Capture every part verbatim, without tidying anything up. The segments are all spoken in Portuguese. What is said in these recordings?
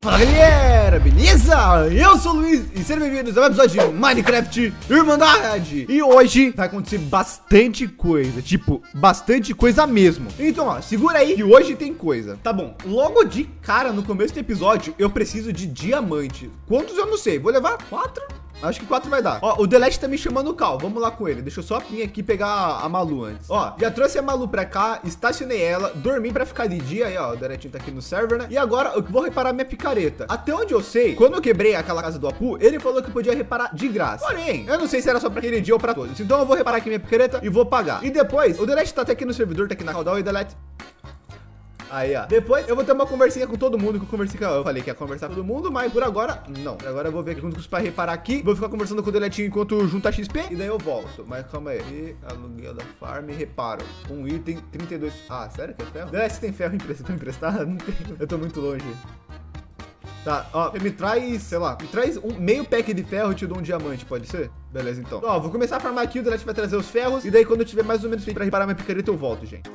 Fala galera, beleza? Eu sou o Luiz e sejam bem-vindos ao episódio de Minecraft Irmandade. E hoje vai acontecer bastante coisa, tipo, bastante coisa mesmo. Então ó, segura aí que hoje tem coisa. Tá bom, logo de cara no começo do episódio eu preciso de diamante. Quantos eu não sei, vou levar quatro? Acho que quatro vai dar. Ó, o Delete tá me chamando o Cal. Vamos lá com ele. Deixa eu só vir aqui pegar a Malu antes. Ó, já trouxe a Malu pra cá, estacionei ela, dormi pra ficar de dia. Aí, ó, o Delete tá aqui no server, né? E agora eu vou reparar minha picareta. Até onde eu sei, quando eu quebrei aquela casa do Apu, ele falou que podia reparar de graça. Porém, eu não sei se era só pra aquele dia ou pra todos. Então eu vou reparar aqui minha picareta e vou pagar. E depois, o Delete tá até aqui no servidor, tá aqui na caudal e Delete. Aí, ó. Depois eu vou ter uma conversinha com todo mundo, que eu conversei com... Eu falei que ia conversar com todo mundo, mas por agora, não. Agora eu vou ver aqui quantos pra reparar aqui. Vou ficar conversando com o Deletinho enquanto junta X P. E daí eu volto. Mas calma aí. E aluguel da farm, reparo. Um item, trinta e dois... Ah, sério que é ferro? Delete, tem ferro emprestado? emprestado? Não tenho. Eu tô muito longe. Tá, ó, me traz, sei lá, me traz um meio pack de ferro e te dou um diamante, pode ser? Beleza, então. Ó, vou começar a farmar aqui, o Delete vai trazer os ferros. E daí quando eu tiver mais ou menos feito pra reparar minha picareta, eu volto, gente.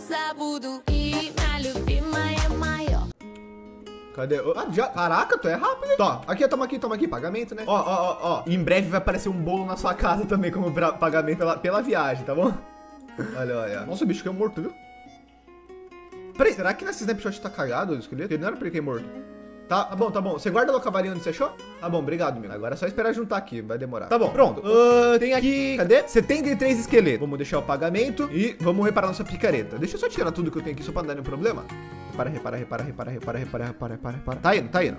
Cadê? Ah, já... Caraca, tu é rápido. Tá, aqui, toma aqui, toma aqui, pagamento, né? Ó, ó, ó, ó. Em breve vai aparecer um bolo na sua casa também como pagamento pela, pela viagem, tá bom? Olha, olha. Nossa, o bicho caiu morto, viu? Peraí, será que nesse snapshot tá cagado o esqueleto? Ele não era pra ele cair morto. Tá, tá bom, tá bom. Você guarda o cavalinho onde você achou? Tá bom, obrigado, meu. Agora é só esperar juntar aqui, vai demorar. Tá bom, pronto. Uh, tem aqui, cadê? setenta e três esqueletos. Vamos deixar o pagamento e vamos reparar nossa picareta. Deixa eu só tirar tudo que eu tenho aqui só pra não dar nenhum problema. Repara, repara, repara, repara, repara, repara, repara, repara, repara. Tá indo, tá indo.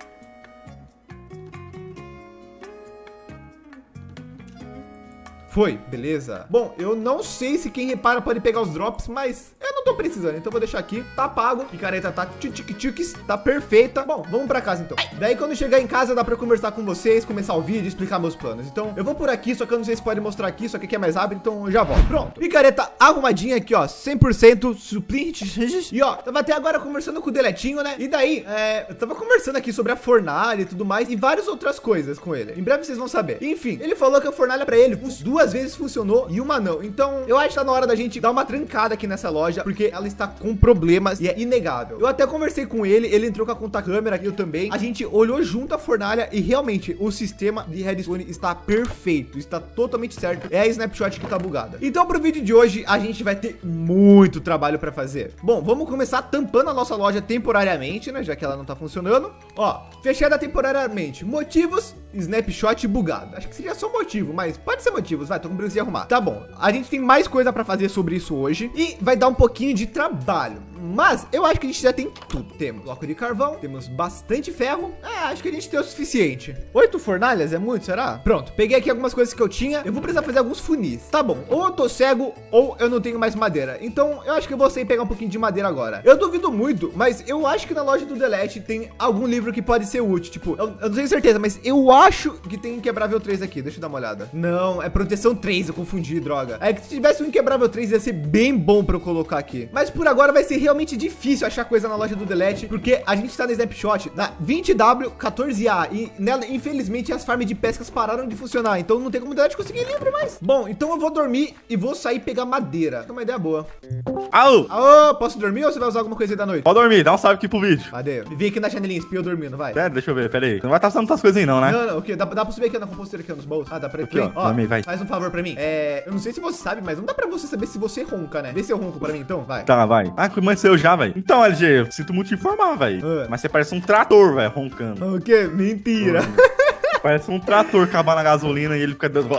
Foi, beleza. Bom, eu não sei se quem repara pode pegar os drops, mas eu não tô precisando, então eu vou deixar aqui. Tá pago, picareta tá tchic-tchic, tá perfeita. Bom, vamos pra casa então. Daí quando chegar em casa dá pra conversar com vocês, começar o vídeo, explicar meus planos. Então eu vou por aqui, só que eu não sei se pode mostrar aqui, só que aqui é mais rápido, então eu já volto. Pronto, picareta arrumadinha aqui, ó, cem por cento suplente. E ó, tava até agora conversando com o Deletinho, né? E daí, é, eu tava conversando aqui sobre a fornalha e tudo mais, e várias outras coisas com ele. Em breve vocês vão saber. Enfim, ele falou que a fornalha pra ele duas vezes funcionou e uma não. Então eu acho que tá na hora da gente dar uma trancada aqui nessa loja, porque ela está com problemas e é inegável. Eu até conversei com ele, ele entrou com a conta câmera aqui, eu também. A gente olhou junto a fornalha e realmente o sistema de redstone está perfeito, está totalmente certo. É a snapshot que tá bugada. Então pro vídeo de hoje a gente vai ter muito trabalho pra fazer. Bom, vamos começar tampando a nossa loja temporariamente, né, já que ela não tá funcionando. Ó, fechada temporariamente. Motivos, snapshot bugado. Acho que seria só motivo, mas pode ser motivos, vai, tô com pressa de arrumar. Tá bom, a gente tem mais coisa pra fazer sobre isso hoje e vai dar um pouquinho de trabalho, mas eu acho que a gente já tem tudo. Temos bloco de carvão, temos bastante ferro. É, acho que a gente tem o suficiente. Oito fornalhas é muito, será? Pronto, peguei aqui algumas coisas que eu tinha. Eu vou precisar fazer alguns funis. Tá bom, ou eu tô cego ou eu não tenho mais madeira. Então eu acho que eu vou sair pegar um pouquinho de madeira agora. Eu duvido muito, mas eu acho que na loja do Delete tem algum livro que pode ser útil. Tipo, eu, eu não tenho certeza, mas eu acho que tem Inquebrável três aqui. Deixa eu dar uma olhada. Não, é proteção três, eu confundi, droga. É que se tivesse um Inquebrável três ia ser bem bom pra eu colocar aqui. Mas por agora vai ser realmente difícil achar coisa na loja do Delete, porque a gente tá na snapshot na vinte W quatorze A e nela, infelizmente, as farms de pescas pararam de funcionar, então não tem como o Delete conseguir livro mais. Bom, então eu vou dormir e vou sair pegar madeira. É uma ideia boa. Alô? Alô, posso dormir ou você vai usar alguma coisa aí da noite? Pode dormir, dá um salve aqui pro vídeo. Cadê? Vem aqui na janelinha, espia eu dormindo, vai. Sério, deixa eu ver, pera aí. Não vai estar usando essas coisas aí não, né? Não, não, o quê? Dá, dá pra subir aqui na composteira aqui nos bolsos? Ah, dá pra ir. Aqui, ó, ó, dorme, vai. Faz um favor pra mim. É, eu não sei se você sabe, mas não dá pra você saber se você ronca, né? Vê se eu ronco pra mim, então, vai. Tá, vai. Ah, amanheceu já, velho. Então, L G, eu sinto muito te informar, velho. Uh. Mas você parece um trator, velho, roncando. O quê? Mentira. Uh. Parece um trator acabando a gasolina e ele fica dando...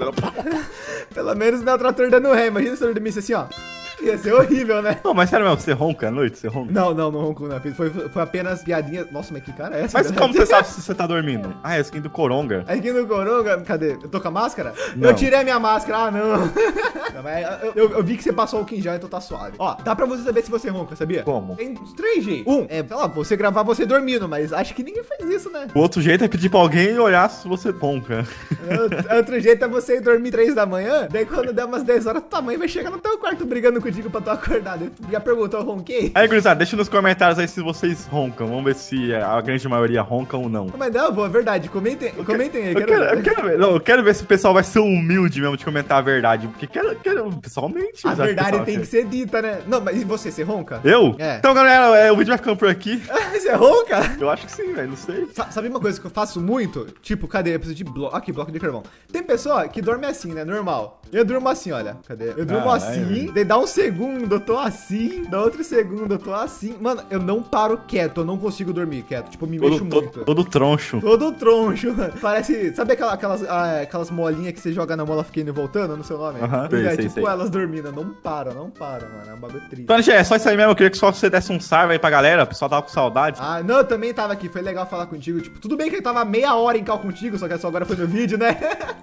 Pelo menos não é o trator dando ré. Imagina se eu dormisse assim, ó. Ia ser horrível, né? Não, mas sério mesmo, você ronca à noite? Você ronca? Não, não, não ronco, não. Foi, foi apenas piadinha. Nossa, mas que cara é essa? Mas como você sabe se você tá dormindo? Ah, é a skin do Coronga. A skin do Coronga? Cadê? Eu tô com a máscara? Não. Eu tirei a minha máscara. Ah, não. Não, mas eu, eu, eu vi que você passou o Kim já, então tá suave. Ó, dá pra você saber se você ronca, sabia? Como? Tem uns três jeitos. Um, é, sei lá, você gravar você dormindo, mas acho que ninguém faz isso, né? O outro jeito é pedir pra alguém olhar se você ronca. Outro jeito é você ir dormir três da manhã, daí quando der umas dez horas, tua mãe vai chegar no teu quarto brigando contigo pra tu acordar. Já perguntou, eu ronquei? Aí, gurizada, deixa nos comentários aí se vocês roncam. Vamos ver se a grande maioria ronca ou não. Mas não, boa, verdade. Comentem, Eu comentem aí. Eu quero, eu, quero ver, não, eu quero ver se o pessoal vai ser humilde mesmo de comentar a verdade. Porque quero, quero pessoalmente. A verdade tem que ser dita, né? Não, mas e você, você ronca? Eu? É. Então, galera, é, o vídeo vai ficando por aqui. Você ronca? Eu acho que sim, velho. Não sei. Sa- Sabe uma coisa que eu faço muito? Tipo, cadê? Eu preciso de bloco. Aqui, bloco de carvão. Tem pessoa que dorme assim, né? Normal. Eu durmo assim, olha. Cadê? Eu durmo Ah, assim. é. Daí dá um segundo, eu tô assim. Dá outro segundo, eu tô assim. Mano, eu não paro quieto. Eu não consigo dormir quieto. Tipo, eu me mexo Todo, muito. todo, todo troncho. Todo troncho, mano. Parece. Sabe aquela, aquelas, ah, aquelas molinhas que você joga na mola fica indo e voltando no seu nome? Aham, Pois sei, é, sei, tipo sei. elas dormindo. Não para, não para, mano. É um bagulho triste. Então, gente, é só isso aí mesmo. Eu queria que só você desse um salve aí pra galera. O pessoal tava com saudade. Ah, não, eu também tava aqui. Foi legal falar contigo. Tipo, tudo bem que eu tava meia hora em cal contigo, só que só agora foi no vídeo, né?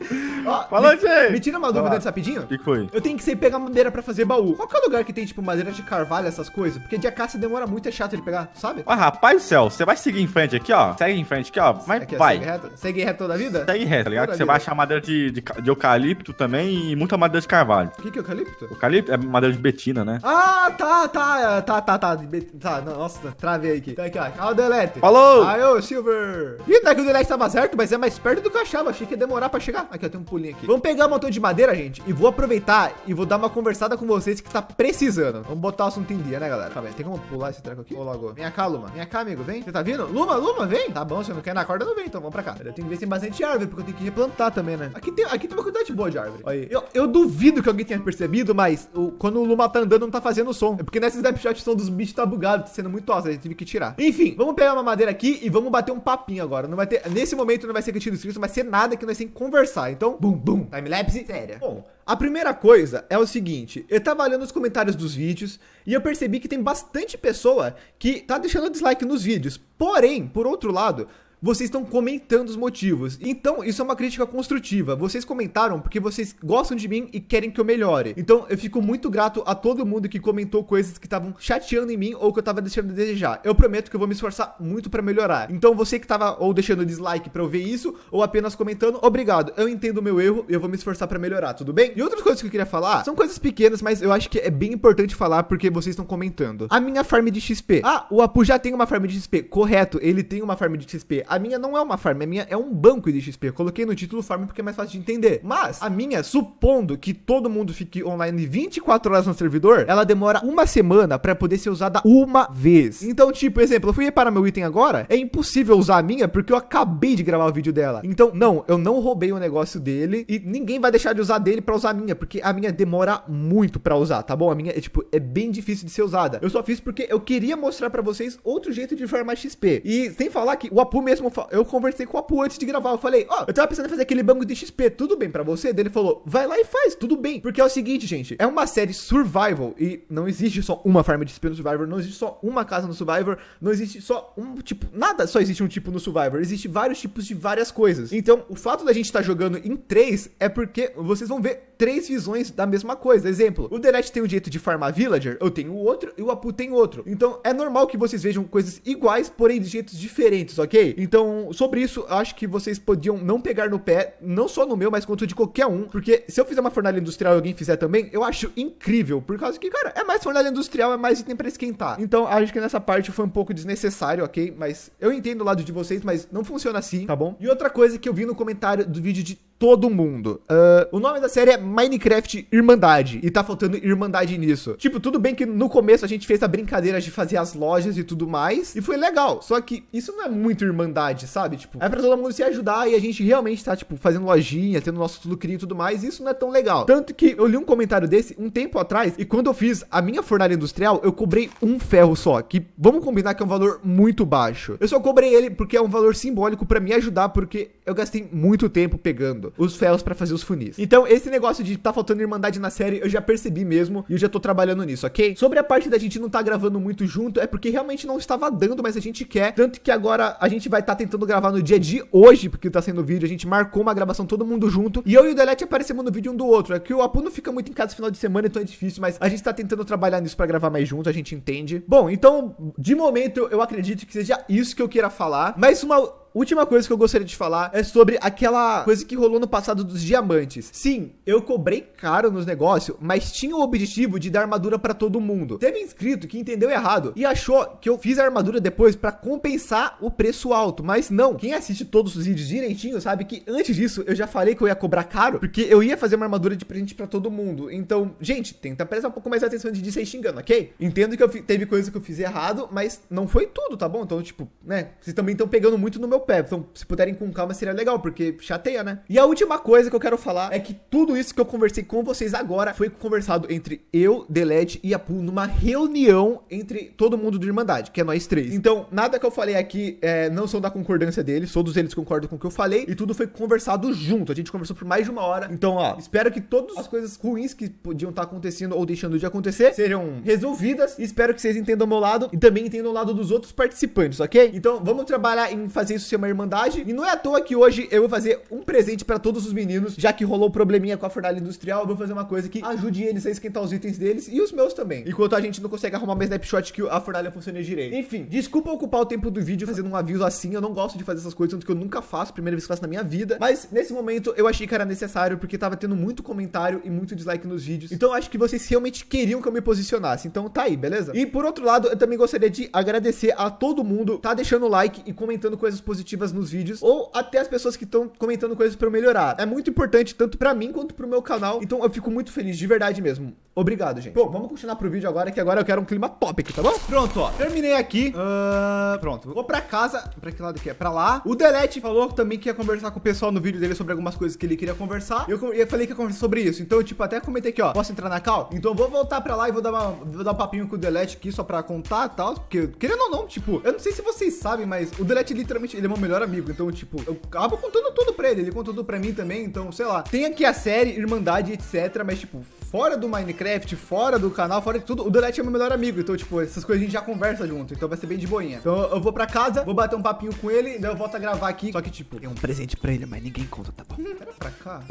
Ó, Fala, me, gente. me tira uma Vai dúvida lá. antes rapidinho. O que que foi? Eu tenho que sempre pegar madeira pra fazer baú. Qual que é o lugar que tem, tipo, madeira de carvalho, essas coisas? Porque de caça demora muito, é chato de pegar, sabe? Ah, rapaz do céu, você vai seguir em frente aqui, ó. Segue em frente aqui, ó. Mas Aqui, ó, vai. Segue reto, segue reto toda a vida? Segue reto, tá ligado? Toda Que você a vai vida. achar madeira de, de, de eucalipto também e muita madeira de carvalho. O que que é eucalipto? Eucalipto é madeira de betina, né? Ah, tá, tá, tá, tá, tá. de- Tá, não, nossa, travei aqui. Tá aqui, ó. Ah, o Delete. Falou! Aí, ô, Silver. Ih, tá que o Delete tava certo, mas é mais perto do que eu achava. Achei que ia demorar pra chegar. Aqui, ó, tem um pulinho aqui. Vamos pegar um montão de madeira, gente, e vou aproveitar e vou dar uma conversada com vocês que tá precisando. Vamos botar o assunto em dia, né, galera? Tá bem, tem como pular esse treco aqui? Ô, logo. Vem cá, Luma. Vem cá, amigo, vem. Você tá vindo? Luma, Luma, vem. Tá bom, se eu não quer ir na corda, não vem, então vamos pra cá. Eu tenho que ver se tem bastante árvore, porque eu tenho que replantar também, né? Aqui tem, aqui tem uma quantidade boa de árvore. Olha aí. Eu, eu duvido que alguém tenha percebido, mas o, quando o Luma tá andando, não tá fazendo som. É porque nessa snapshot o som dos bichos tá bugado, tá sendo muito alto, a gente teve que tirar. Enfim, vamos pegar uma madeira aqui e vamos bater um papinho agora. Não vai ter, nesse momento não vai ser cantinho inscrito, não vai ser nada que nós temos que conversar. Então, bum, bum. Timelapse, séria. Bom, a primeira coisa é o seguinte, eu tava olhando os comentários dos vídeos e eu percebi que tem bastante pessoa que tá deixando dislike nos vídeos. Porém, por outro lado, vocês estão comentando os motivos. Então, isso é uma crítica construtiva. Vocês comentaram porque vocês gostam de mim e querem que eu melhore. Então, eu fico muito grato a todo mundo que comentou coisas que estavam chateando em mim ou que eu tava deixando de desejar. Eu prometo que eu vou me esforçar muito pra melhorar. Então, você que tava ou deixando dislike pra eu ver isso, ou apenas comentando, obrigado. Eu entendo o meu erro e eu vou me esforçar pra melhorar, tudo bem? E outras coisas que eu queria falar são coisas pequenas, mas eu acho que é bem importante falar porque vocês estão comentando. A minha farm de X P. Ah, o Apu já tem uma farm de X P. Correto, ele tem uma farm de X P. A minha não é uma farm, a minha é um banco de X P. Eu coloquei no título farm porque é mais fácil de entender. Mas a minha, supondo que todo mundo fique online vinte e quatro horas no servidor, ela demora uma semana pra poder ser usada uma vez. Então, tipo, exemplo, eu fui reparar meu item agora, é impossível usar a minha porque eu acabei de gravar o vídeo dela. Então, não, eu não roubei o negócio dele e ninguém vai deixar de usar dele pra usar a minha, porque a minha demora muito pra usar, tá bom? A minha é, tipo, é bem difícil de ser usada. Eu só fiz porque eu queria mostrar pra vocês outro jeito de farmar X P. E sem falar que o Apu mesmo, fa- eu conversei com o Apu antes de gravar, eu falei, ó, oh, eu tava pensando em fazer aquele banco de X P, tudo bem pra você? Daí ele falou, vai lá e faz, tudo bem. Porque é o seguinte, gente, é uma série survival e não existe só uma farm de X P no Survivor, não existe só uma casa no Survivor, não existe só um tipo, nada só existe um tipo no Survivor, existe vários tipos de várias coisas. Então, o fato da gente estar jogando em três é porque vocês vão ver três visões da mesma coisa. Exemplo, o Delete tem um jeito de farmar villager, eu tenho outro e o Apu tem outro. Então, é normal que vocês vejam coisas iguais, porém de jeitos diferentes, ok? Então, sobre isso, eu acho que vocês podiam não pegar no pé, não só no meu, mas quanto de qualquer um, porque se eu fizer uma fornalha industrial e alguém fizer também, eu acho incrível, por causa que, cara, é mais fornalha industrial, é mais item pra esquentar. Então, acho que nessa parte foi um pouco desnecessário, ok? Mas eu entendo o lado de vocês, mas não funciona assim, tá bom? E outra coisa que eu vi no comentário do vídeo de todo mundo, uh, o nome da série é Minecraft Irmandade, e tá faltando Irmandade nisso. Tipo, tudo bem que no começo a gente fez a brincadeira de fazer as lojas e tudo mais, e foi legal, só que isso não é muito Irmandade, sabe? Tipo, é pra todo mundo se ajudar e a gente realmente tá, tipo, fazendo lojinha, tendo nosso lucrinho e tudo mais, e isso não é tão legal. Tanto que eu li um comentário desse um tempo atrás, e quando eu fiz a minha fornalha industrial, eu cobrei um ferro só, que vamos combinar que é um valor muito baixo. Eu só cobrei ele porque é um valor simbólico pra me ajudar, porque eu gastei muito tempo pegando os ferros pra fazer os funis. Então, esse negócio de tá faltando Irmandade na série, eu já percebi mesmo, e eu já tô trabalhando nisso, ok? Sobre a parte da gente não tá gravando muito junto, é porque realmente não estava dando, mas a gente quer, tanto que agora a gente vai estar tá tentando gravar no dia de hoje, porque tá sendo vídeo, a gente marcou uma gravação todo mundo junto, e eu e o Delete aparecemos no vídeo um do outro. É que o Apu não fica muito em casa no final de semana, então é difícil, mas a gente tá tentando trabalhar nisso pra gravar mais junto, a gente entende. Bom, então, de momento, eu acredito que seja isso que eu queira falar, mas uma última coisa que eu gostaria de falar é sobre aquela coisa que rolou no passado dos diamantes. Sim, eu cobrei caro nos negócios, mas tinha o objetivo de dar armadura pra todo mundo. Teve inscrito que entendeu errado e achou que eu fiz a armadura depois pra compensar o preço alto, mas não. Quem assiste todos os vídeos direitinho sabe que antes disso eu já falei que eu ia cobrar caro, porque eu ia fazer uma armadura de presente pra todo mundo. Então, gente, tenta prestar um pouco mais atenção de disso aí xingando, ok? Entendo que eu fi, teve coisa que eu fiz errado, mas não foi tudo, tá bom? Então, tipo, né, vocês também estão pegando muito no meu pé. Então, se puderem com calma, seria legal, porque chateia, né? E a última coisa que eu quero falar é que tudo isso que eu conversei com vocês agora foi conversado entre eu, Delete e Apu numa reunião entre todo mundo do Irmandade, que é nós três. Então, nada que eu falei aqui é, não são da concordância deles, todos eles concordam com o que eu falei e tudo foi conversado junto. A gente conversou por mais de uma hora. Então, ó, espero que todas as coisas ruins que podiam estar acontecendo ou deixando de acontecer sejam resolvidas. E espero que vocês entendam o meu lado e também entendam o lado dos outros participantes, ok? Então, vamos trabalhar em fazer isso ser uma irmandade. E não é à toa que hoje eu vou fazer um presente pra todos os meninos, já que rolou probleminha com a fornalha industrial. Eu vou fazer uma coisa que ajude eles a esquentar os itens deles e os meus também, enquanto a gente não consegue arrumar uma snapshot que a fornalha funcione direito. Enfim, desculpa ocupar o tempo do vídeo fazendo um aviso assim. Eu não gosto de fazer essas coisas, tanto que eu nunca faço, primeira vez que faço na minha vida. Mas nesse momento eu achei que era necessário, porque tava tendo muito comentário e muito dislike nos vídeos. Então eu acho que vocês realmente queriam que eu me posicionasse. Então tá aí, beleza? E por outro lado, eu também gostaria de agradecer a todo mundo tá deixando like e comentando coisas positivas nos vídeos, ou até as pessoas que estão comentando coisas pra eu melhorar. É muito importante tanto pra mim quanto pro meu canal. Então eu fico muito feliz, de verdade mesmo. Obrigado, gente. Bom, vamos continuar pro vídeo agora, que agora eu quero um clima top aqui, tá bom? Pronto, ó. Terminei aqui. Uh, pronto. Vou pra casa. Pra que lado que é? Pra lá. O Delete falou também que ia conversar com o pessoal no vídeo dele sobre algumas coisas que ele queria conversar. Eu, eu falei que ia conversar sobre isso. Então, eu, tipo, até comentei aqui, ó. Posso entrar na call? Então, eu vou voltar pra lá e vou dar, uma, vou dar um papinho com o Delete aqui só pra contar e tal. Porque, querendo ou não, tipo, eu não sei se vocês sabem, mas o Delete, literalmente, ele é meu melhor amigo. Então, tipo, eu acabo contando tudo pra ele. Ele conta tudo pra mim também. Então, sei lá. Tem aqui a série, Irmandade, etcétera. Mas, tipo, fora do Minecraft, fora do canal, fora de tudo, o Delete é meu melhor amigo. Então, tipo, essas coisas a gente já conversa junto. Então vai ser bem de boinha. Então eu vou pra casa, vou bater um papinho com ele, daí eu volto a gravar aqui. Só que, tipo, tem um presente pra ele, mas ninguém conta, tá bom? Era pra cá.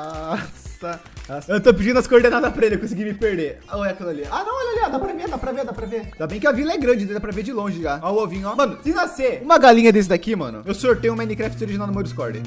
Passa. Eu tô pedindo as coordenadas pra ele, eu consegui me perder. Olha aquilo ali. Ah, não, olha ali, ó. Dá pra ver, dá pra ver, dá pra ver. Ainda bem que a vila é grande, dá pra ver de longe já. Ó o ovinho, ó. Mano, se nascer uma galinha desse daqui, mano, eu sorteio um Minecraft original no meu Discord.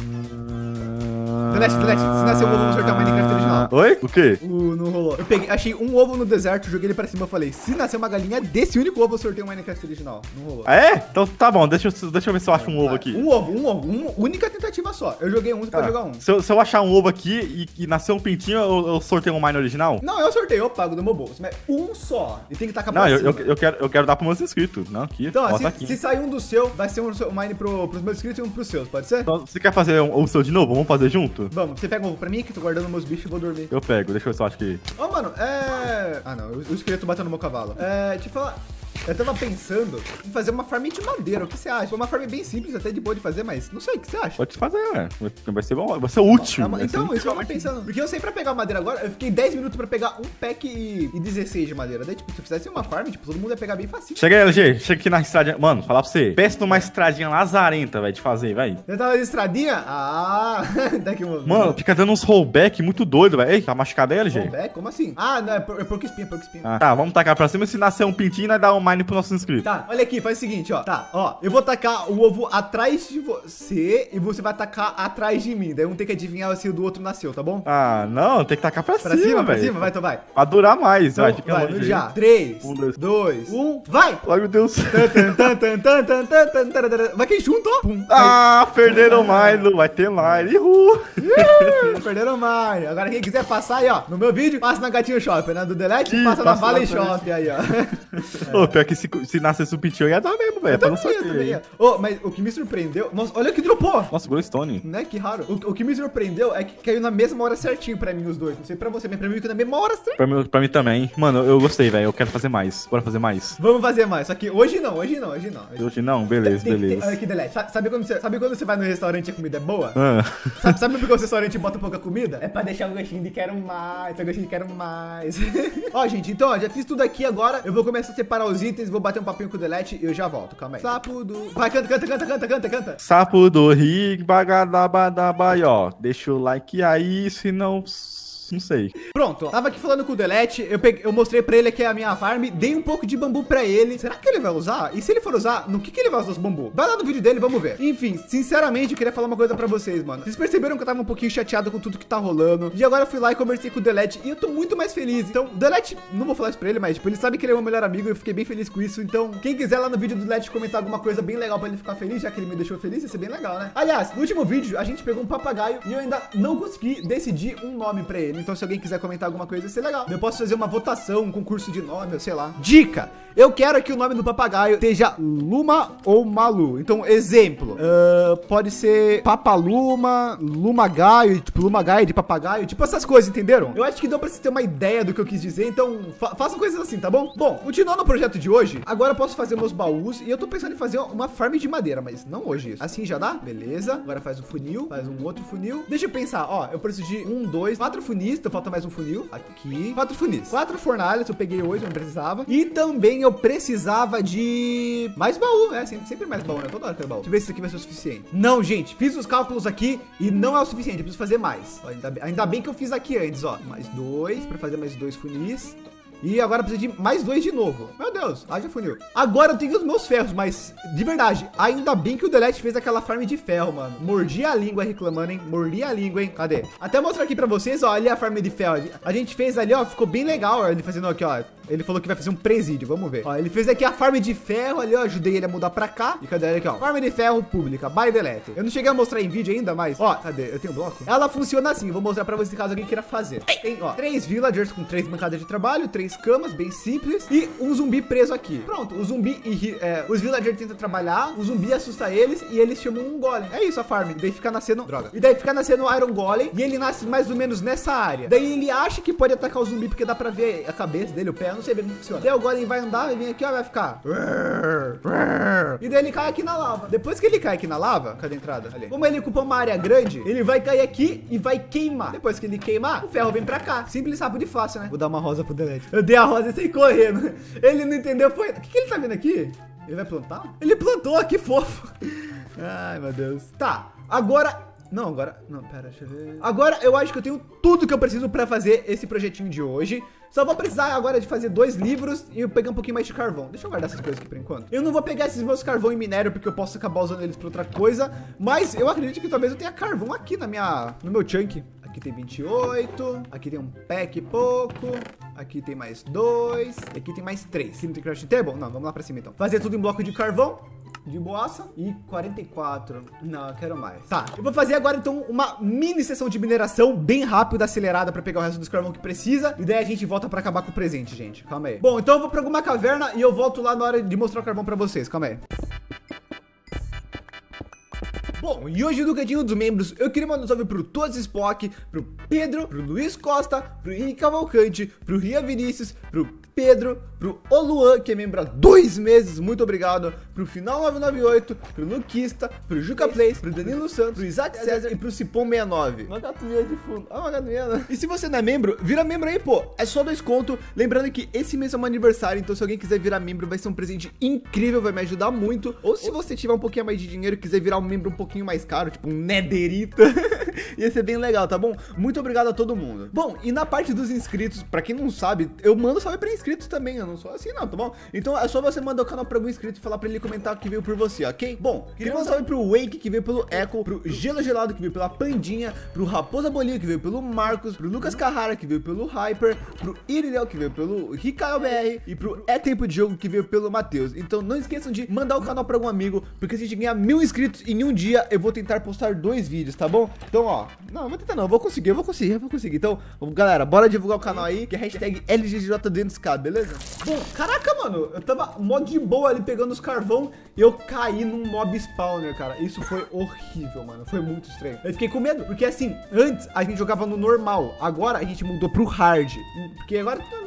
Delete, Delete, se nascer um ovo, eu vou sortear um Minecraft original. Oi? O quê? Uh, não rolou. Eu peguei, achei um ovo no deserto, joguei ele pra cima, eu falei, se nascer uma galinha desse único ovo, eu sorteio um Minecraft original. Não rolou. Ah, é? Então tá bom, deixa eu, deixa eu ver se eu acho um ovo Vai. aqui. Um ovo, um ovo, uma única tentativa só. Eu joguei um, você Tá. pode jogar um. Se eu, se eu achar um ovo aqui e, e nascer um pintinho, eu, eu sorteio um mine original? Não, eu sorteio, eu pago do meu bolso, mas um só. E tem que tacar Não, pra eu, cima. eu, eu, quero, eu quero dar pros meus inscritos. Não, aqui. Então, bota se, aqui. se sair um do seu, vai ser um, um mine pro, pros meus inscritos e um pros seus, pode ser? Então, você quer fazer um, o seu de novo? Vamos fazer junto? Vamos, você pega um ovo pra mim, que tô guardando meus bichos e vou dormir. Eu pego, deixa eu ver se eu acho que... Ô, mano, é... Ah, não, o esqueleto bateu no meu cavalo. É, te falar... Eu tava pensando em fazer uma farm de madeira, o que você acha? Uma farm bem simples, até de boa de fazer, mas não sei, o que você acha? Pode fazer, é. Vai ser bom, vai ser útil. É uma- vai ser então, isso que eu útil. tava pensando. Porque eu sei pra pegar madeira agora, eu fiquei dez minutos pra pegar um pack e, e dezesseis de madeira. Daí, tipo, se eu fizesse uma farm, tipo, todo mundo ia pegar bem fácil. Chega aí, L G, chega aqui na estradinha. Mano, falar pra você. Peça numa estradinha lazarenta, velho, de fazer, vai. Eu tava na estradinha? Ah, daqui um Mano, fica dando uns rollback muito doido, velho. Ei, tá machucado aí, L G? Rollback? Como assim? Ah, não, é, por, é porco espinho, é porco espinho. Ah, tá, vamos tacar pra cima. Se nascer um pintinho, nós dá um mine pro nosso inscrito. Tá, olha aqui, faz o seguinte, ó. Tá, ó. Eu vou tacar o ovo atrás de você e você vai tacar atrás de mim. Daí um tem que adivinhar se o do outro nasceu, tá bom? Ah, não, tem que tacar pra, Pra cima, cima, pra velho. cima, vai, então vai. Pra durar mais, Então, vai. Fica vai, longe no aí. já. três, Um, dois. dois, um, vai! Ai, meu Deus. Tan, tan, tan, tan, tan, tan, tan, tan, tan, tan. Vai quem junto, ó. Pum. Ah, perderam mais, não vai ter mais. Uhul. Ih, perderam mais. Agora quem quiser passar aí, ó, no meu vídeo, passa na Gatinho Shop, né? Do Delete, Ih, passa na passa Valley lá, Shop aí, ó. Ô, pior que se, se nascesse um pintinho, ia dar mesmo, velho. Pra não Também, também. sorteio. Ô, mas o que me surpreendeu... Nossa, olha o que dropou. Nossa, Glowstone. Né? Que raro. O, o que me surpreendeu é que caiu na mesma hora certinho pra mim os dois. Não sei pra você, mas pra mim caiu na mesma hora certinho. Pra mim, pra mim também. Mano, eu gostei, velho. Eu quero fazer mais. Bora fazer mais. Vamos fazer mais. Só que hoje não, hoje não, hoje não. Hoje... Hoje não? Beleza, Tem- tem- beleza. Olha aqui, Delete. Sabe, sabe quando você, sabe quando você vai no restaurante e a comida é boa? Ah. Sabe, sabe por que o restaurante bota pouca comida? É pra deixar o gostinho de quero mais, o gostinho de quero mais. Ó, gente, então, ó, já fiz tudo aqui agora. Eu vou começar a separar os itens, vou bater um papinho com o Delete e eu já volto. Calma aí. Sapo do... Vai, canta, canta, canta, canta, canta, canta. Sapo do rio, bagadabadabaió. Deixa o like aí, se não... não sei. Pronto, ó. Tava aqui falando com o Delete, eu, peguei, eu mostrei pra ele aqui a minha farm, dei um pouco de bambu pra ele. Será que ele vai usar? E se ele for usar, no que que ele vai usar os bambu? Vai lá no vídeo dele, vamos ver. Enfim, sinceramente, eu queria falar uma coisa pra vocês, mano. Vocês perceberam que eu tava um pouquinho chateado com tudo que tá rolando. E agora eu fui lá e conversei com o Delete e eu tô muito mais feliz. Então, o Delete, não vou falar isso pra ele, mas tipo, ele sabe que ele é meu melhor amigo e eu fiquei bem feliz com isso. Então, quem quiser lá no vídeo do Delete comentar alguma coisa bem legal pra ele ficar feliz, já que ele me deixou feliz, ia ser bem legal, né? Aliás, no último vídeo, a gente pegou um papagaio e eu ainda não consegui decidir um nome pra ele. Então, se alguém quiser comentar alguma coisa, ia ser legal. Eu posso fazer uma votação, um concurso de nome, sei lá. Dica! Eu quero que o nome do papagaio seja Luma ou Malu. Então, exemplo. Uh, pode ser Papaluma, Lumagaio, tipo Lumagaio de papagaio. Tipo essas coisas, entenderam? Eu acho que deu pra você ter uma ideia do que eu quis dizer. Então, fa façam coisas assim, tá bom? Bom, continuando o projeto de hoje, agora eu posso fazer meus baús. E eu tô pensando em fazer uma farm de madeira, mas não hoje isso. Assim já dá? Beleza. Agora faz um funil, faz um outro funil. Deixa eu pensar, ó. Eu preciso de um, dois, quatro funis. Então falta mais um funil. Aqui. Quatro funis. Quatro fornalhas eu peguei hoje, não precisava. E também eu precisava de mais baú, né? Sempre, sempre mais baú, né? Toda hora que é baú. Deixa eu ver se isso aqui vai ser o suficiente. Não, gente, fiz os cálculos aqui e não é o suficiente. Eu preciso fazer mais. Ó, ainda, ainda bem que eu fiz aqui antes, ó. Mais dois, pra fazer mais dois funis. E agora precisa de mais dois de novo. Meu Deus, haja funil. Agora eu tenho os meus ferros, mas de verdade, ainda bem que o Delete fez aquela farm de ferro, mano. Mordi a língua reclamando, hein? Mordi a língua, hein? Cadê? Até mostrar aqui pra vocês, ó, ali a farm de ferro. A gente fez ali, ó, ficou bem legal, ó, ele fazendo aqui, ó. Ele falou que vai fazer um presídio, vamos ver. Ó, ele fez aqui a farm de ferro ali, ó, ajudei ele a mudar pra cá. E cadê ele aqui, ó? Farm de ferro pública, by Delete. Eu não cheguei a mostrar em vídeo ainda, mas, ó, cadê? Eu tenho um bloco. Ela funciona assim, eu vou mostrar pra vocês caso alguém queira fazer. Tem, ó, três villagers com três bancadas de trabalho, três camas, bem simples. E um zumbi preso aqui. Pronto, o zumbi e é, os villagers tentam trabalhar, o zumbi assusta eles e eles chamam um golem. É isso a farm. E daí fica nascendo, droga. E daí fica nascendo o Iron Golem e ele nasce mais ou menos nessa área. Daí ele acha que pode atacar o zumbi porque dá pra ver a cabeça dele, o pé, eu não sei bem como funciona. Daí o golem vai andar e vem aqui, ó, vai ficar. E daí ele cai aqui na lava. Depois que ele cai aqui na lava, cadê a entrada? Ali. Como ele ocupa uma área grande, ele vai cair aqui e vai queimar. Depois que ele queimar, o ferro vem pra cá. Simples, rápido e fácil, né? Vou dar uma rosa pro Delete. Eu dei a rosa e saí correndo. Ele não entendeu, foi... O que, que ele tá vendo aqui? Ele vai plantar? Ele plantou, que fofo. Ai, meu Deus. Tá, agora... Não, agora... Não, pera, deixa eu ver... Agora eu acho que eu tenho tudo que eu preciso pra fazer esse projetinho de hoje. Só vou precisar agora de fazer dois livros e eu pegar um pouquinho mais de carvão. Deixa eu guardar essas coisas aqui por enquanto. Eu não vou pegar esses meus carvão em minério porque eu posso acabar usando eles pra outra coisa. Mas eu acredito que talvez eu tenha carvão aqui na minha... no meu chunk. Aqui tem vinte e oito, aqui tem um pack e pouco, aqui tem mais dois, e aqui tem mais três. Aqui não tem crafting table? Não, vamos lá pra cima então. Fazer tudo em bloco de carvão, de boassa, e quarenta e quatro. Não, eu quero mais. Tá, eu vou fazer agora então uma mini sessão de mineração bem rápida, acelerada, pra pegar o resto dos carvão que precisa. E daí a gente volta pra acabar com o presente, gente. Calma aí. Bom, então eu vou pra alguma caverna e eu volto lá na hora de mostrar o carvão pra vocês. Calma aí. Bom, e hoje no Cantinho dos Membros, eu queria mandar um salve pro Todos Spock, pro Pedro, pro Luiz Costa, pro Henrique Cavalcante, pro Ria Vinícius, pro Pedro, pro Oluan, que é membro há dois meses, muito obrigado, pro Final nove nove oito, pro Luquista, pro Juca Plays, pro Danilo Santos, pro Isaac César e pro Cipom sessenta e nove. Uma gatuinha de fundo. Ah, uma gatuinha. E se você não é membro, vira membro aí, pô. É só dois conto. Lembrando que esse mês é um aniversário, então se alguém quiser virar membro, vai ser um presente incrível, vai me ajudar muito. Ou se você tiver um pouquinho mais de dinheiro e quiser virar um membro um pouquinho mais caro, tipo um netherita, ia ser bem legal, tá bom? Muito obrigado a todo mundo. Bom, e na parte dos inscritos, pra quem não sabe, eu mando salve pra inscritos também, eu não sou assim não, tá bom? Então é só você mandar o canal pra algum inscrito e falar pra ele comentar que veio por você, ok? Bom, queria mandar salve pro Wake, que veio pelo Echo, pro Gelo Gelado, que veio pela Pandinha, pro Raposa Bolinha, que veio pelo Marcos, pro Lucas Carrara, que veio pelo Hyper, pro Irinel, que veio pelo Ricael B R e pro É Tempo de Jogo, que veio pelo Matheus. Então não esqueçam de mandar o canal pra algum amigo, porque se a gente ganhar mil inscritos em um dia, eu vou tentar postar dois vídeos, tá bom? Então, ó, não, eu vou tentar não, eu vou conseguir, eu vou conseguir, eu vou conseguir. Então, vamos, galera, bora divulgar o canal aí, que é hashtag L G J dentro dos K, beleza? Bom, caraca, mano, eu tava mó de boa ali pegando os carvão e eu caí num mob spawner, cara. Isso foi horrível, mano, foi muito estranho. Eu fiquei com medo, porque assim, antes a gente jogava no normal, agora a gente mudou pro hard, porque agora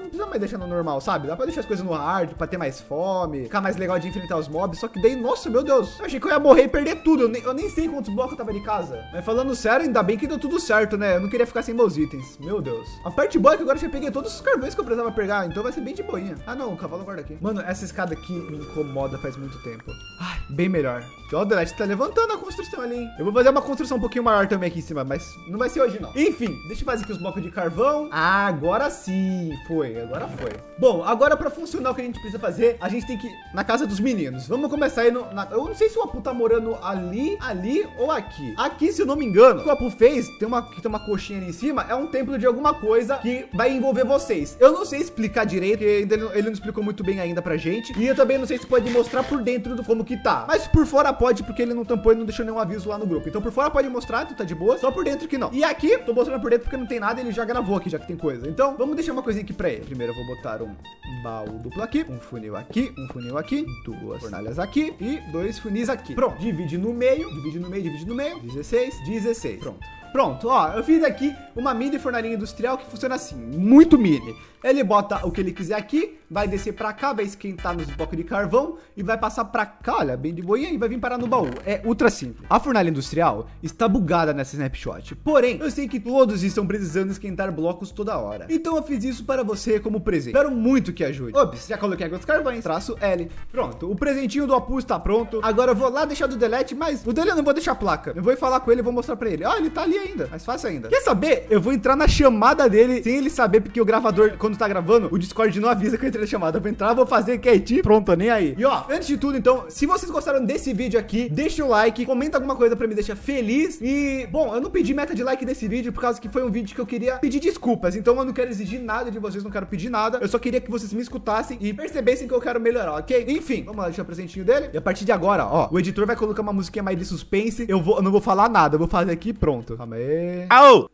não precisa mais deixar no normal, sabe? Dá pra deixar as coisas no hard, pra ter mais fome, ficar mais legal de enfrentar os mobs. Só que daí, nossa, meu Deus, eu achei que eu ia morrer e perder tudo. Eu nem, eu nem sei quantos blocos eu tava de casa. Mas falando sério, ainda bem que deu tudo certo, né? Eu não queria ficar sem meus itens. Meu Deus. A parte boa é que agora eu já peguei todos os carvões que eu precisava pegar, então vai ser bem de boinha. Ah, não, o cavalo guarda aqui. Mano, essa escada aqui me incomoda faz muito tempo. Ai, bem melhor. Ó, o Delete tá levantando a construção ali, hein? Eu vou fazer uma construção um pouquinho maior também aqui em cima, mas não vai ser hoje, não. Enfim, deixa eu fazer aqui os blocos de carvão. Ah, agora sim. Foi, agora foi. Bom, agora pra funcionar o que a gente precisa fazer, a gente tem que ir na casa dos meninos. Vamos começar aí no... Na, eu não sei se o Apu tá morando ali, ali ou aqui. Aqui, se eu não me engano, o que o Apu fez, tem uma, tem uma coxinha ali em cima, é um templo de alguma coisa que vai envolver vocês. Eu não sei explicar direito, porque ainda ele, não, ele não explicou muito bem ainda pra gente. E eu também não sei se pode mostrar por dentro do como que tá. Mas por fora pode, porque ele não tampou e não deixou nenhum aviso lá no grupo. Então por fora pode mostrar, então tá de boa. Só por dentro que não. E aqui, tô mostrando por dentro porque não tem nada, ele já gravou aqui, já que tem coisa. Então, vamos deixar uma coisinha aqui pra ele. Primeiro eu vou botar um baú duplo aqui, um funil aqui, um funil aqui, duas fornalhas aqui e dois funis aqui. Pronto, divide no meio, divide no meio, divide no meio, dezesseis, dezesseis. Pronto. Pronto, ó, eu fiz aqui uma mini fornalhinha industrial que funciona assim, muito mini. Ele bota o que ele quiser aqui, vai descer pra cá, vai esquentar nos blocos de carvão e vai passar pra cá, olha, bem de boinha, e vai vir parar no baú. É ultra simples. A fornalha industrial está bugada nessa snapshot, porém, eu sei que todos estão precisando esquentar blocos toda hora. Então eu fiz isso para você como presente. Espero muito que ajude. Ops, já coloquei aqui os carvões, traço L. Pronto, o presentinho do Apu está pronto. Agora eu vou lá deixar do Delete, mas o dele eu não vou deixar a placa. Eu vou falar com ele e vou mostrar pra ele. Ó, oh, ele tá ali ainda, mais fácil ainda. Quer saber? Eu vou entrar na chamada dele sem ele saber, porque o gravador, quando tá gravando, o Discord não avisa que eu entrei na chamada. Eu vou entrar, vou fazer quietinho, pronto, nem aí. E ó, antes de tudo, então, se vocês gostaram desse vídeo aqui, deixa o like, comenta alguma coisa pra me deixar feliz. E, bom, eu não pedi meta de like nesse vídeo por causa que foi um vídeo que eu queria pedir desculpas. Então eu não quero exigir nada de vocês, não quero pedir nada. Eu só queria que vocês me escutassem e percebessem que eu quero melhorar, ok? Enfim, vamos lá, deixar o presentinho dele. E a partir de agora, ó, o editor vai colocar uma musiquinha mais de suspense. Eu, vou, eu não vou falar nada, eu vou fazer aqui, pronto. Calma aí. Au!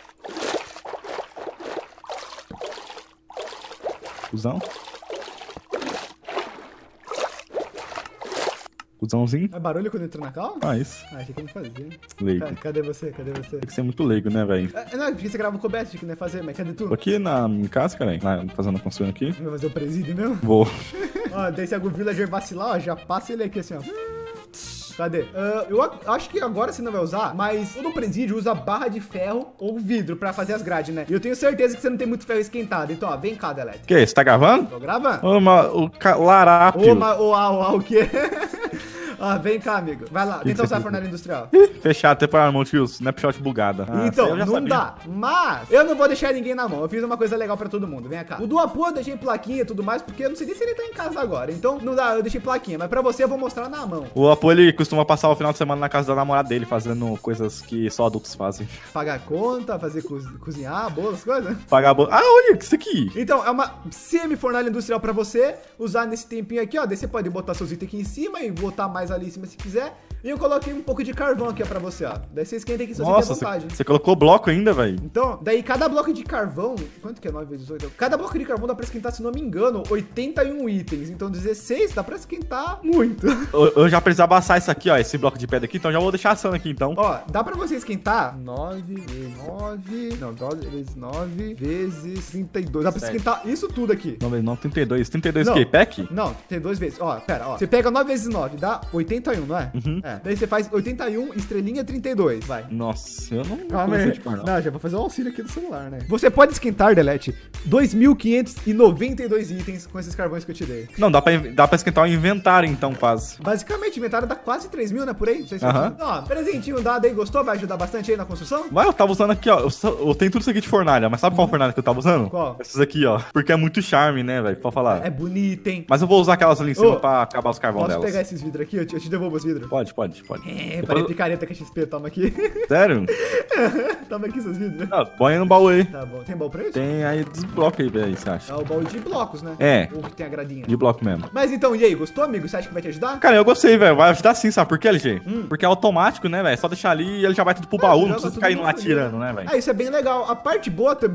Cusão. Cusãozinho. É barulho quando entra na cal? Ah, isso. Ah, achei que eu não fazia. Leigo. Cadê, cadê você? Cadê você? Tem que ser muito leigo, né, velho? É, não, porque você grava o Cobest, que não é fazer, mas cadê tu? Tô aqui na em casa, cara, na, fazendo a construção aqui. Vai fazer o presídio mesmo? Vou. Ó, daí se algum villager vacilar, ó, já passa ele aqui assim, ó. Cadê? Uh, eu acho que agora você não vai usar, mas todo presídio usa barra de ferro ou vidro pra fazer as grades, né? E eu tenho certeza que você não tem muito ferro esquentado. Então, ó, vem cá, Delete. Que? Você tá gravando? Tô gravando. Ô, ma, o ca, larápio. Ô, ma, ô, ah, ô, ah, o quê? Ah, vem cá, amigo. Vai lá, tenta usar a fornalha industrial. Fechado, até para mão, tio. Snapshot bugada. Ah, então, não sabia. Dá. Mas eu não vou deixar ninguém na mão. Eu fiz uma coisa legal pra todo mundo. Vem cá. O do Apu eu deixei plaquinha e tudo mais, porque eu não sei nem se ele tá em casa agora. Então, não dá, eu deixei plaquinha. Mas pra você eu vou mostrar na mão. O Apu, ele costuma passar o final de semana na casa da namorada dele, fazendo coisas que só adultos fazem. Pagar conta, fazer co cozinhar, boas coisas. Pagar bolo. Ah, olha, isso aqui. Então, é uma semi-fornalha industrial pra você usar nesse tempinho aqui, ó. Daí você pode botar seus itens aqui em cima e botar mais ali em cima se quiser. E eu coloquei um pouco de carvão aqui, ó, pra você, ó. Daí você esquenta aqui, se você Nossa, tem vontade. Você colocou bloco ainda, velho? Então, daí cada bloco de carvão... Quanto que é nove vezes oito? Cada bloco de carvão dá pra esquentar, se não me engano, oitenta e um itens. Então, dezesseis dá pra esquentar muito. Eu, eu já precisava assar isso aqui, ó, esse bloco de pedra aqui, então já vou deixar assando aqui, então. Ó, dá pra você esquentar nove vezes nove... Não, nove vezes nove vezes trinta e dois. Dá pra você esquentar isso tudo aqui. nove vezes nove, trinta e dois. trinta e dois o quê? Pack? Não, trinta e dois vezes. Ó, pera, ó. Você pega nove vezes nove, dá oitenta e um, não é? Uhum. É. Daí você faz oitenta e um, estrelinha trinta e dois, vai. Nossa, eu não... Calma aí. Não, já vou fazer o auxílio aqui do celular, né? Você pode esquentar, Delete, dois mil quinhentos e noventa e dois itens com esses carvões que eu te dei. Não, dá pra, dá pra esquentar o inventário, então, quase. Basicamente, o inventário dá quase três mil, né, por aí? Não sei se Aham. uh-huh. Ó, presentinho dado aí, gostou? Vai ajudar bastante aí na construção? Vai, eu tava usando aqui, ó. Eu, eu tenho tudo isso aqui de fornalha, mas sabe qual fornalha que eu tava usando? Qual? Essas aqui, ó. Porque é muito charme, né, velho? Pode falar. É bonito, hein? Mas eu vou usar aquelas ali em cima Ô, pra acabar os carvão posso delas. Posso pegar esses vidros aqui? Eu te, eu te devolvo os vidros. Pode, pode, pode. É, Depois... parei picareta com a X P, toma aqui. Sério? Toma aqui seus vidros. Ah, põe aí no baú aí. Tá bom. Tem baú pra isso? Tem aí, desbloca aí, velho, você acha? É o baú de blocos, né? É. Ou que tem a gradinha. De bloco mesmo. Mas então, e aí, gostou, amigo? Você acha que vai te ajudar? Cara, eu gostei, velho. Vai ajudar sim, sabe por quê, L G? Hum. Porque é automático, né, velho? Só deixar ali e ele já vai tudo pro baú, não precisa ficar indo lá tirando, né, velho? Ah, isso é bem legal. A parte boa também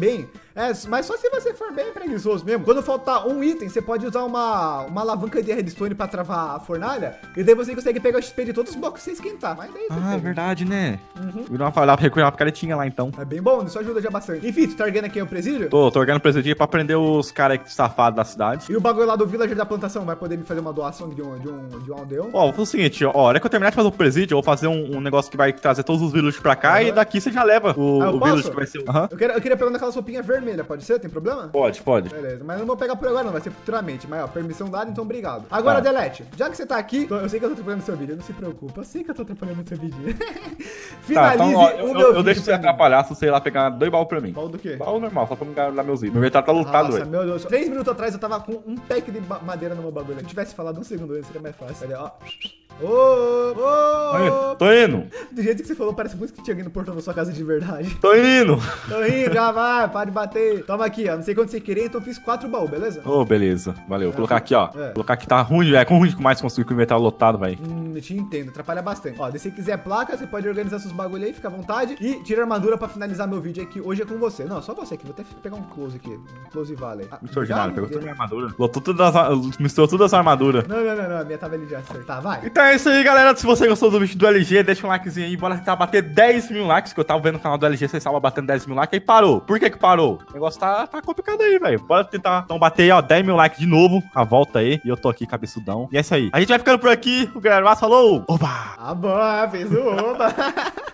É, mas só se você for bem preguiçoso mesmo. Quando faltar um item, você pode usar uma, uma alavanca de redstone pra travar a fornalha. E daí você consegue pegar o X P de todos os blocos sem esquentar. Mas daí Ah, é verdade, né? Uhum. Vou dar uma falada pra recuperar uma picaretinha lá, então. É bem bom, isso ajuda já bastante. Enfim, tu tá erguendo aqui o presídio? Tô, tô organizando presídio pra prender os caras safados da cidade. E o bagulho lá do villager da plantação vai poder me fazer uma doação de um, de um, de um aldeão? Ó, vou fazer o seguinte, ó, a hora que eu terminar de fazer o presídio, eu vou fazer um, um negócio que vai trazer todos os villagers pra cá, uhum. E daqui você já leva o, ah, o village que vai ser... Uhum. Eu, queria, eu queria pegar naquela sopinha vermelha, pode ser? Tem problema? Pode, pode. Beleza, mas eu não vou pegar por agora não, vai ser futuramente. Mas ó, permissão dada, então obrigado. Agora, tá. Delete, já que você tá aqui, eu sei que eu tô atrapalhando seu vídeo, não se preocupa, eu sei que eu tô atrapalhando seu vídeo. Finalize tá, então, ó, eu, o eu, meu eu vídeo. Eu deixo você atrapalhar se você ir lá pegar dois baús pra mim. Baú do quê? Baú normal, só pra me dar meus itens. Meu inventário tá lutado, Nossa, velho. meu Deus. Três minutos atrás eu tava com um pack de madeira no meu bagulho. Se eu tivesse falado um segundo antes, seria mais fácil. Olha, ó. Ô, ô, tô indo. Do jeito que você falou, parece muito que tinha alguém no portão da sua casa de verdade. Tô indo. Tô indo, já vai, para de bater. Toma aqui, ó. Não sei quanto você queria, então eu fiz quatro baús, beleza? Ô, oh, beleza. Valeu. Vou colocar aqui, ó. É. Colocar aqui tá ruim, velho. É com ruim que mais conseguir com o inventário lotado, velho. Hum, eu te entendo. Atrapalha bastante. Ó, se você quiser placa, você pode organizar seus bagulho aí, fica à vontade. E tira a armadura pra finalizar meu vídeo aqui. Hoje é com você. Não, só você aqui. Vou até pegar um close aqui. Um close vale. Ah, extraordinário. Pegou toda a minha armadura. Lotou todas as... Misturou todas as armaduras. Não, não, não, não. A minha tava ali de acertar. Vai. Então é isso aí, galera. Se você gostou do vídeo do L G, deixa um likezinho aí. Bora tentar bater dez mil likes, que eu tava vendo no canal do L G, vocês estavam batendo dez mil likes, aí parou. Por que que parou? O negócio tá, tá complicado aí, velho. Bora tentar então bater aí, ó, dez mil likes de novo, a volta aí. E eu tô aqui, cabeçudão. E é isso aí. A gente vai ficando por aqui. O galera falou. Oba! Ah, bom, fez o oba.